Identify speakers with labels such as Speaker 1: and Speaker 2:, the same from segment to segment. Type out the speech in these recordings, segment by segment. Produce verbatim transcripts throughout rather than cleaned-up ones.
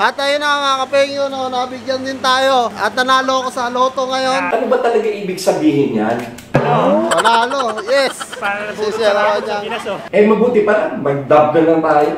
Speaker 1: At ayun na mga kapengyo, no, nabigyan din tayo. At nanalo ako sa loto ngayon.
Speaker 2: Ano ba talaga ibig sabihin yan?
Speaker 1: Ano? Panalo, yes.
Speaker 3: Para nabuto
Speaker 1: Sisira
Speaker 3: sa
Speaker 1: ko
Speaker 3: ako
Speaker 1: dyan.
Speaker 3: sa Pinas, oh.
Speaker 2: Eh mabuti pa lang, mag-dub na lang tayo.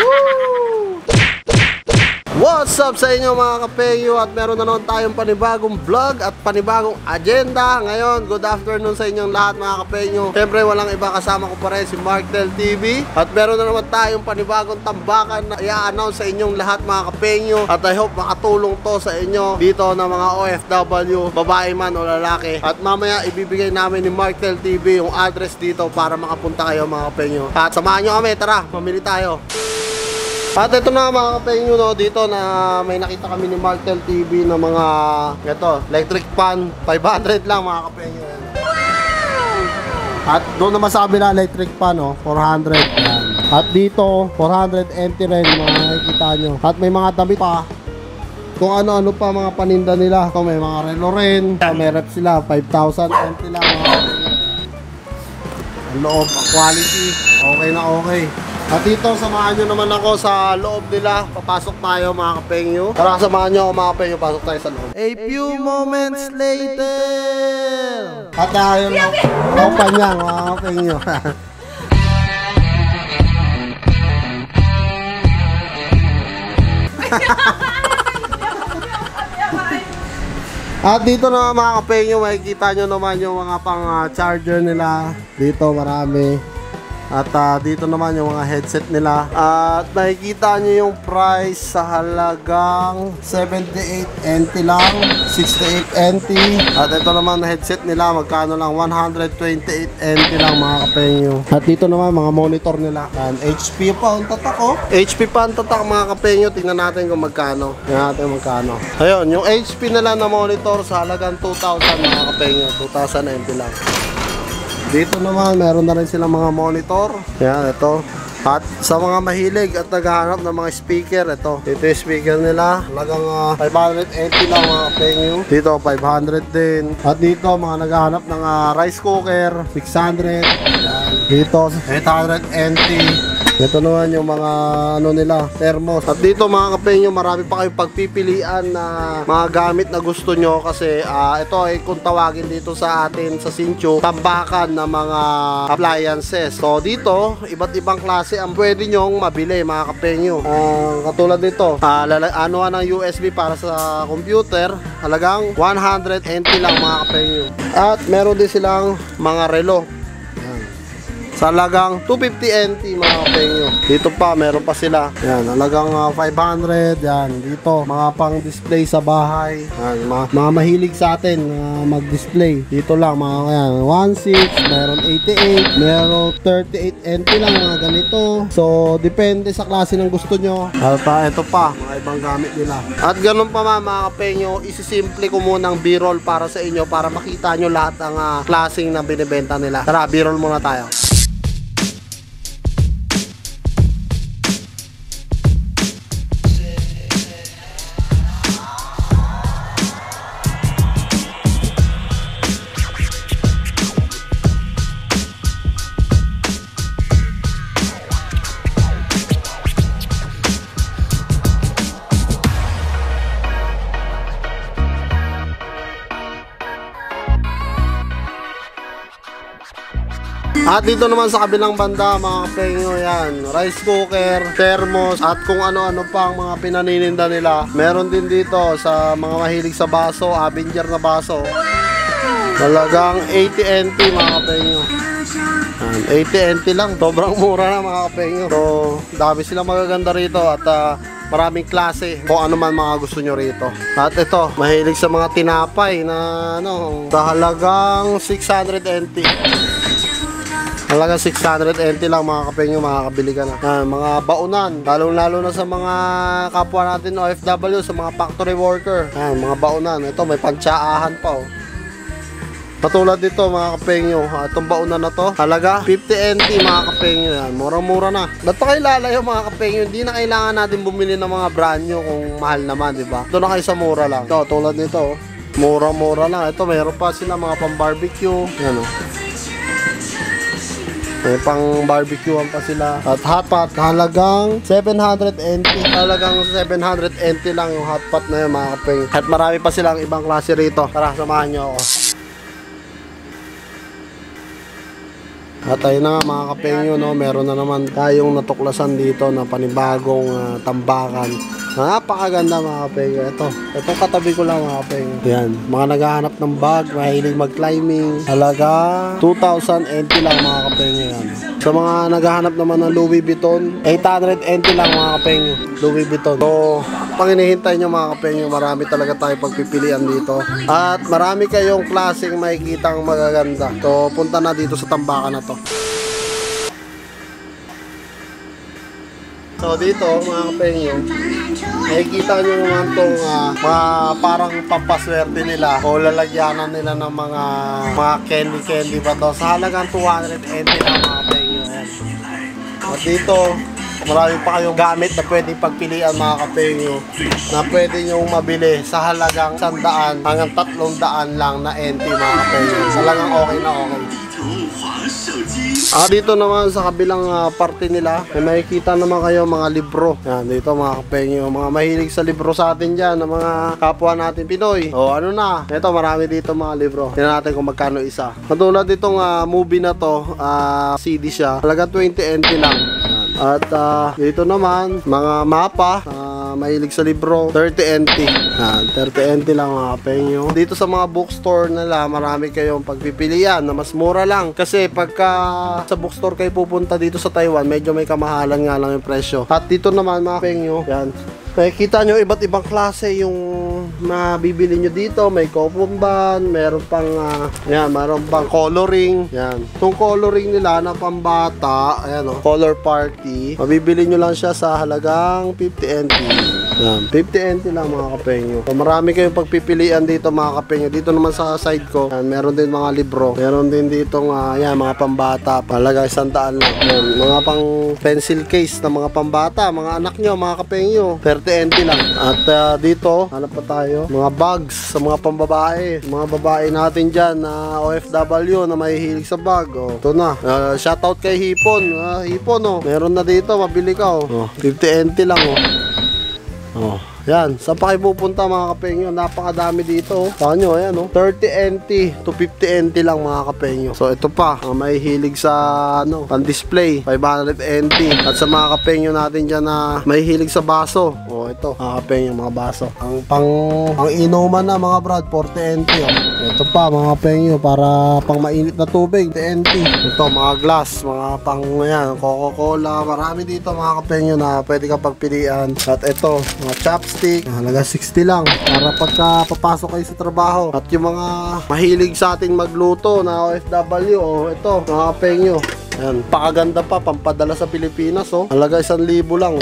Speaker 1: What's up sa inyo mga kapengyo? At meron na naman tayong panibagong vlog at panibagong agenda. Ngayon, good afternoon sa inyong lahat mga kapengyo. Siyempre walang iba, kasama ko pa rin si Markdel T V. At meron na naman tayong panibagong tambakan na i-announce sa inyong lahat mga kapengyo. At I hope makatulong to sa inyo dito na mga O F W, babae man o lalaki. At mamaya ibibigay namin ni Markdel T V yung address dito para makapunta kayo mga kapengyo. At samahan nyo kami, tara, mamili tayo. At ito na mga kapengyo, no, dito na may nakita kami ni Markdel T V na mga ito, electric fan, five hundred lang mga kapengyo. At doon naman sa kabila electric fan, no, four hundred. At dito four hundred empty rin mga nakikita nyo. At may mga damit pa kung ano-ano pa mga paninda nila. Ito may mga relo rin, may rep sila, five thousand empty lang mga kapengyo. Ang loob, ang quality, okay na okay. At dito, samahan nyo naman ako sa loob nila. Papasok tayo mga kapengyo. Tara, samahan nyo ako mga kapengyo. Pasok tayo sa loob. A few moments later. At ayun lang. Open niya mga kapengyo. At dito na mga kapengyo, makikita nyo naman yung mga pang uh, charger nila. Dito marami. At uh, dito naman yung mga headset nila. At makikita nyo yung price sa halagang seventy-eight N T lang, sixty-eight N T. At ito naman na headset nila, magkano lang, one hundred twenty-eight N T lang mga kapengyo. At dito naman mga monitor nila. And H P pa ang tatak, oh. H P pa ang tatak mga kapengyo. Tingnan natin kung magkano. Tingnan natin magkano. Ayun, yung H P nila na monitor sa halagang two thousand mga kapengyo. two thousand N T lang. Dito naman, meron na rin silang mga monitor. Yan, ito. At sa mga mahilig at naghahanap ng mga speaker, ito. Ito yung speaker nila. Halagang uh, five hundred N T lang mga kapengyo. Dito, five hundred din. At dito, mga naghahanap ng uh, rice cooker, six hundred. Yan. Dito, eight hundred N T. Ito naman yung mga ano nila, thermos. At dito mga kapengyo, marami pa kayong pagpipilian na mga gamit na gusto nyo. Kasi uh, ito ay kung tawagin dito sa atin sa Sincho, tambakan na mga appliances. So dito, iba't ibang klase ang pwede nyong mabili mga kapengyo. Uh, katulad nito, uh, ano ng U S B para sa computer, halagang one hundred N T lang mga kapengyo. At meron din silang mga relo. Sa halagang two fifty N T mga kapengyo. Dito pa, meron pa sila. Yan, halagang uh, five hundred. Yan, dito, mga pang display sa bahay. Yan, mga, mga mahilig sa atin uh, mag-display. Dito lang, mga yan, one six, meron eighty-eight, meron thirty-eight N T lang, mga ganito. So, depende sa klase ng gusto nyo. At uh, ito pa, mga ibang gamit nila. At ganun pa mga, mga kapengyo, isisimple ko muna ng B-roll para sa inyo para makita nyo lahat ng uh, klaseng na binibenta nila. Tara, B-roll muna tayo. At dito naman sa kabilang banda mga kapengyo, yan, rice cooker, thermos, at kung ano-ano pang mga pinanininda nila. Meron din dito sa mga mahilig sa baso, Avenger na baso. Talagang eighty N T mga kapengyo. eighty N T lang, sobrang mura na mga kapengyo. So, dami silang magaganda rito at uh, maraming klase kung ano man mga gusto nyo rito. At ito, mahilig sa mga tinapay na ano, sa halagang six hundred N T. Halaga six hundred N T lang mga kapengyo, makakabili ka na. Yan, mga baunan, lalo-lalo na sa mga kapwa natin O F W, sa mga factory worker. Yan, mga baunan. Ito, may pagtsaahan pa, oh. Patulad dito mga kapengyo, itong baunan na to, halaga fifty N T mga kapengyo. Yan, murang-mura na. Ba't pa kayo lalayo mga kapengyo? Hindi na kailangan natin bumili ng mga brand new kung mahal naman, di ba? Ito na kayo sa mura lang. Ito, tulad nito, oh. Mura-mura lang. Ito, mayroon pa sila mga pang barbecue. Yan, oh. May pang barbecuean pa sila. At hotpot, halagang seven hundred N T. Halagang seven hundred N T lang yung hotpot na yun mga kapeng. At marami pa silang ibang klase rito. Tara, samahan nyo ako. At ayun na nga mga kapengyo, no, meron na naman tayong natuklasan dito na panibagong uh, tambakan. Napakaganda mga kapengyo. Ito, ito katabi ko lang mga kapengyo. Yan, mga naghahanap ng bag, mahilig mag-climbing. Halaga two thousand N T lang mga kapengyo yan. Sa mga naghahanap naman ng Louis Vuitton, eight hundred N T lang mga kapengyo. Louis Vuitton. So, pang hinihintay nyo mga kapengyo, marami talaga tayo pagpipilian dito. At marami kayong klaseng makikitang magaganda. So, punta na dito sa tambakan na to. So dito mga kapengyo, nakikita nyo naman itong uh, mga parang pampaswerte nila o lalagyanan nila ng mga mga candy candy ba to sa halagang two hundred N T lang mga kapengyo. At dito marami pa kayong gamit na pwedeng pagpilian mga kapengyo na pwede nyo mabili sa halagang one hundred hanggang three hundred lang na N T mga kapengyo. Talagang okay na okay. Ah, dito naman sa kabilang uh, parte nila, may makikita naman kayo mga libro. Yan, dito mga kapengyo, mga mahilig sa libro sa atin dyan, ng mga kapwa natin Pinoy. O ano na, ito marami dito mga libro. Tingnan natin kung magkano isa. Katulad itong uh, movie na to, uh, C D siya, talaga twenty N T lang. Yan. At uh, dito naman, mga mapa, uh, mahilig sa libro, thirty N T. Yan, thirty N T lang mga kapengyo. Dito sa mga bookstore nila, marami kayong pagpipilian na mas mura lang. Kasi pagka sa bookstore kayo pupunta dito sa Taiwan, medyo may kamahalan nga lang yung presyo. At dito naman mga kapengyo, yan, nakikita nyo iba't ibang klase yung mabibili nyo dito. May kopumban, meron pang uh, yan, meron pang coloring. Yan, itong coloring nila na pambata, ayan o, color party, mabibili nyo lang siya sa halagang fifty N T. Yan, fifty N T lang mga kapengyo. So marami kayong pagpipilian dito mga kapengyo. Dito naman sa side ko, yan, meron din mga libro, meron din dito uh, yan, mga pambata, halaga isang daan lang. Yan, mga pang pencil case na mga pambata, mga anak nyo mga kapengyo, thirty N T lang. At uh, dito, hanap pa tayo, mga bags sa mga pambabae, mga babae natin dyan na uh, O F W na mahihilig sa bag. Oh, ito na, uh, shoutout kay Hipon. uh, Hipon oh, meron na dito, mabili ka oh, oh fifty N T lang oh. Oh, yan, saan pa kayo pupunta mga kapengyo? Napakadami dito. Saan nyo, ayan oh, thirty N T to fifty N T lang mga kapengyo. So ito pa, uh, may hilig sa ano, pan display, five hundred N T. At sa mga kapengyo natin dyan na may hilig sa baso, oh ito, mga kapengyo, mga baso. Ang pang, ang inuman na mga brad, forty N T oh. Ito pa mga kapengyo, para pang mainit na tubig, fifty N T. Ito mga glass, mga pang yan, Coca-Cola, marami dito mga kapengyo na pwede ka pagpilian. At ito, mga chopstick, halaga sixty lang para pagka papasok kayo sa trabaho. At yung mga mahilig sa ating magluto na O F W, oh ito mga kapengyo, ayan, pakaganda pa, pampadala sa Pilipinas oh, halaga isang libo lang oh.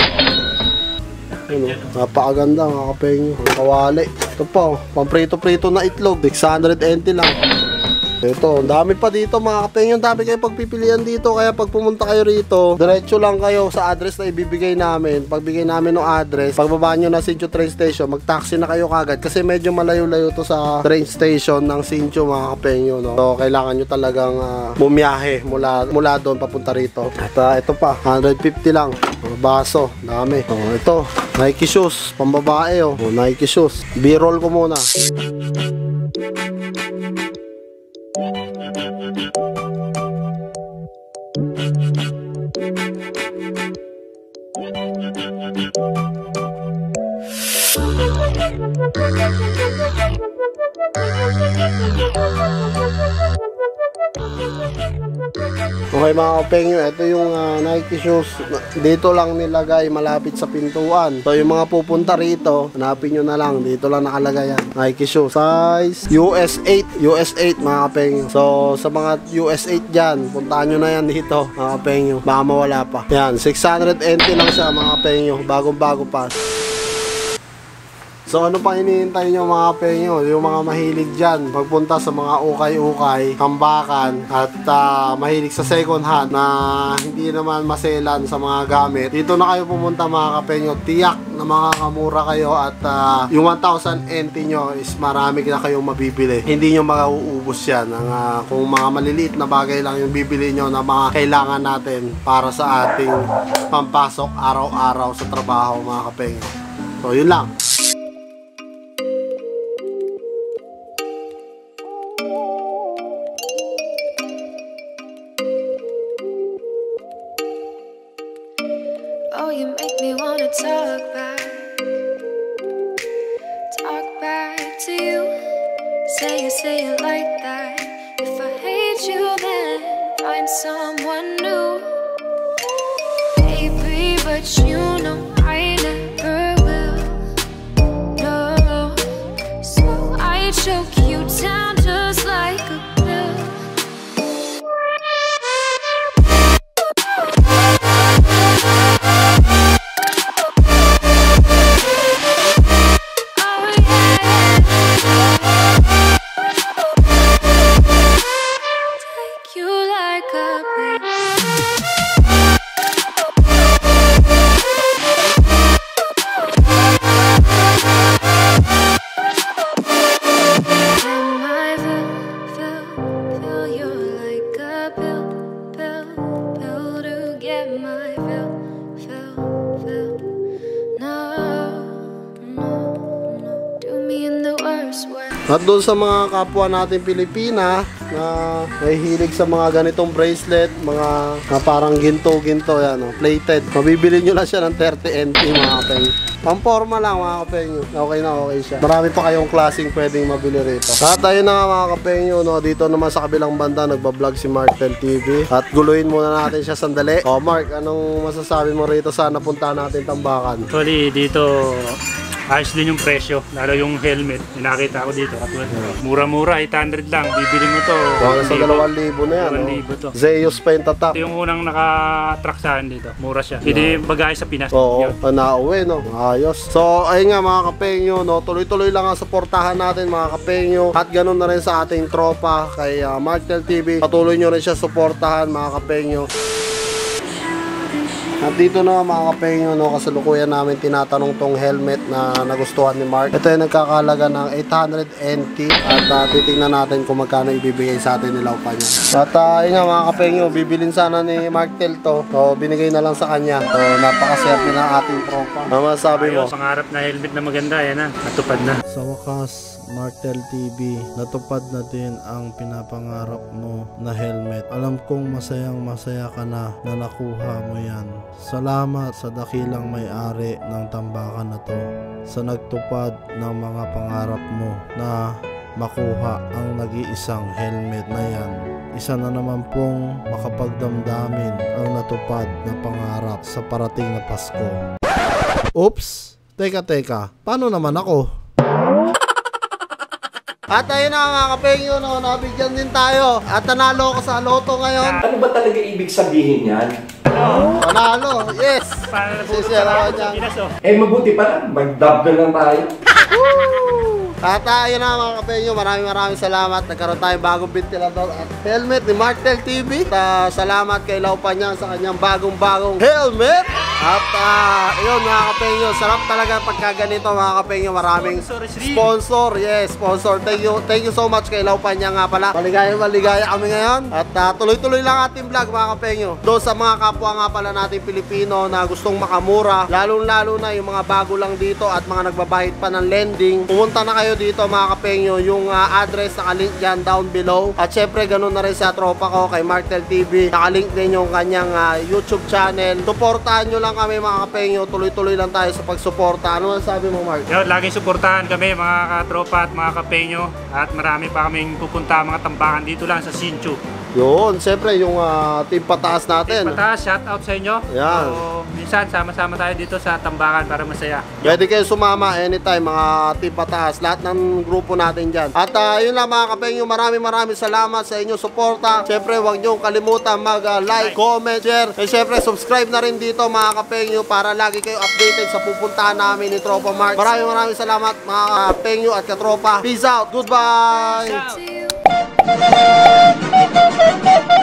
Speaker 1: Ayan, oh, napakaganda mga kapengyo, ang kawali. Ito pa oh, pamprito-prito na itlog, six hundred N T lang. Ito, dami pa dito mga kapengyo, dami kayo pagpipilian dito. Kaya pag pumunta kayo rito, diretso lang kayo sa address na ibibigay namin. Pagbigay namin ng address, pagbaba nyo na Hsinchu train station, mag-taxi na kayo kagad. Kasi medyo malayo-layo to sa train station ng Hsinchu mga kapengyo, no? So, kailangan nyo talagang uh, bumiyahe mula, mula doon papunta rito. At uh, ito pa, one hundred fifty lang. Mga baso, dami. Oh, ito, Nike shoes, pambabae oh. Oh, Nike shoes. B-roll ko muna. Okay mga kapengyo, ito yung uh, Nike shoes. Dito lang nilagay, malapit sa pintuan. So yung mga pupunta rito, hanapin nyo na lang. Dito lang nakalagay yan, Nike shoes. Size U S eight, U S eight mga kapengyo. So sa mga U S eight dyan, puntaan nyo na yan dito mga kapengyo, baka mawala pa. Yan, six hundred N T lang siya mga kapengyo, bagong bago pa. So ano pang hinihintay nyo mga kapengyo? Yung mga mahilig dyan, pagpunta sa mga ukay-ukay, tambakan, at uh, mahilig sa second hand na hindi naman maselan sa mga gamit. Dito na kayo pumunta mga kapengyo. Tiyak na makakamura kayo at uh, yung one thousand N T nyo is marami na kayong mabibili. Hindi nyo mauubos yan. Ang, uh, kung mga maliliit na bagay lang yung bibili nyo na mga kailangan natin para sa ating pampasok araw-araw sa trabaho mga kapengyo. So yun lang.
Speaker 3: Oh, you make me wanna talk back, talk back to you. Say it, say it like that. If I hate you, then find someone new. Baby, but you know I never will. No, so I choke you down just like a pill.
Speaker 1: At doon sa mga kapwa natin Pilipina na may hilig sa mga ganitong bracelet, mga na parang ginto-ginto yan, no? Plated. Mabibili nyo lang siya ng thirty N T mga kapeng. Pamporma lang mga kapengyo. Okay na okay siya. Marami pa kayong klaseng pwedeng mabili rito. At ayun na nga mga kapengyo, no? Dito naman sa kabilang banda nagbablog si Martel T V. At guluhin muna natin siya sandali. O Mark, anong masasabi mo rito sa napunta natin tambakan?
Speaker 4: Actually dito ayos din yung presyo, lalo yung helmet, nakita ko dito. Mura-mura, eight hundred lang, bibili mo to.
Speaker 1: So, sa dalawang libo na yan.
Speaker 4: dalawang libo to.
Speaker 1: Zeus pa yung tatak.
Speaker 4: Ito yung unang naka-track saan dito, mura siya. Hindi bagay sa Pinas.
Speaker 1: Oo, panauwi, no? Ayos. So, ayun nga mga kapengyo, no? Tuloy-tuloy lang ang suportahan natin mga kapengyo. At ganun na rin sa ating tropa kay uh, Martel T V. Patuloy nyo rin siya suportahan mga kapengyo. At dito na mga kapengyo, no, kasalukuyan namin tinatanong tong helmet na nagustuhan ni Mark. Ito ay nagkakalaga ng eight hundred N T at uh, titingnan natin kung magkano ibibigay sa atin nilaw pa niya. At uh, yun nga mga kapengyo, bibilin sana ni Martel to. So binigay na lang sa kanya. So napakaserte ng ating tropa. Ano masabi mo?
Speaker 4: Ayos, pangarap na helmet na maganda, yan na, natupad na.
Speaker 1: Sa wakas, Martel T V, natupad na din ang pinapangarap mo na helmet. Alam kong masayang masaya ka na na nakuha mo yan. Salamat sa dakilang may-ari ng tambakan na to sa nagtupad ng mga pangarap mo na makuha ang nag-iisang helmet na yan. Isa na naman pong makapagdamdamin ang natupad na pangarap sa parating na Pasko. Oops! Teka teka, paano naman ako? At ayun na mga kapengyo, no, nabigyan din tayo. At nanalo ko sa loto ngayon.
Speaker 2: Ano ba talaga ibig sabihin yan?
Speaker 1: Panalo, yes!
Speaker 4: Para na
Speaker 1: Sisira ko dyan.
Speaker 4: Pinas, oh.
Speaker 2: Eh mabuti pa lang, mag-dub na lang tayo.
Speaker 1: At ayun na mga kapengyo, maraming maraming salamat. Nagkaroon tayong bagong ventilador at helmet ni Martel T V. At uh, salamat kay Laupanyang sa kanyang bagong-bagong helmet. At uh, yun mga kapengyo, sarap talaga pagkaganito mga kapengyo. Maraming sponsor, yes, sponsor. Thank you, thank you so much kay Laupanyang nga pala. Maligaya, maligaya kami ngayon. At uh, tuloy-tuloy lang ating vlog mga kapengyo. Doon sa mga kapwa nga pala natin Pilipino na gustong makamura, lalong-lalo na yung mga bago lang dito at mga nagbabahid pa ng lending, pumunta na kayo dito mga kapengyo. Yung uh, address nakalink dyan down below. At syempre ganun na rin sa tropa ko kay Martel T V. Nakalink din yung kanyang uh, YouTube channel. Suportahan nyo lang kami mga kapengyo. Tuloy-tuloy lang tayo sa pagsuporta. Ano ang sabi mo Mark?
Speaker 4: Yo, laging suportahan kami mga katropa at mga kapengyo. At marami pa kaming pupunta mga tambakan dito lang sa Sinchu.
Speaker 1: Yun, siyempre yung uh, team pataas natin.
Speaker 4: Pataas, shout out sa inyo.
Speaker 1: Yan.
Speaker 4: So, minsan sama-sama tayo dito sa Tambakan para masaya.
Speaker 1: Pwede kayo sumama anytime mga team pataas. Lahat ng grupo natin dyan. At uh, yun lang mga kapengyo, maraming maraming salamat sa inyong suporta. Siyempre huwag nyo kalimutan mag-like, uh, comment, share. And siyempre subscribe na rin dito mga kapengyo para lagi kayo updated sa pupuntahan namin ni Tropa Mark. Maraming maraming salamat mga kapengyo at katropa. Peace out. Goodbye.
Speaker 3: To you.